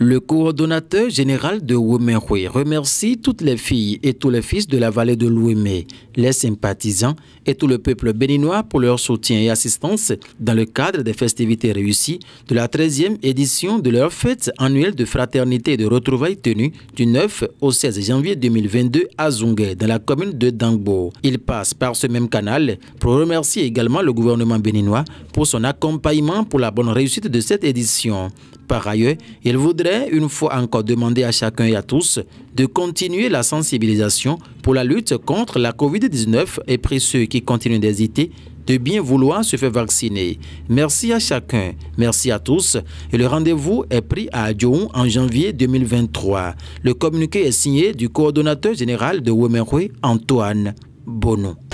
Le coordonnateur général de Ouémé-Roué remercie toutes les filles et tous les fils de la vallée de l'Ouémé, les sympathisants et tout le peuple béninois pour leur soutien et assistance dans le cadre des festivités réussies de la 13e édition de leur fête annuelle de fraternité et de retrouvailles tenue du 9 au 16 janvier 2022 à Zungué, dans la commune de Dangbo. Il passe par ce même canal pour remercier également le gouvernement béninois pour son accompagnement pour la bonne réussite de cette édition. Par ailleurs, il voudrait une fois encore demander à chacun et à tous de continuer la sensibilisation pour la lutte contre la Covid-19 et prie ceux qui continuent d'hésiter de bien vouloir se faire vacciner. Merci à chacun, merci à tous et le rendez-vous est pris à Adjoun en janvier 2023. Le communiqué est signé du coordonnateur général de Ouémé-Roué, Antoine Bono.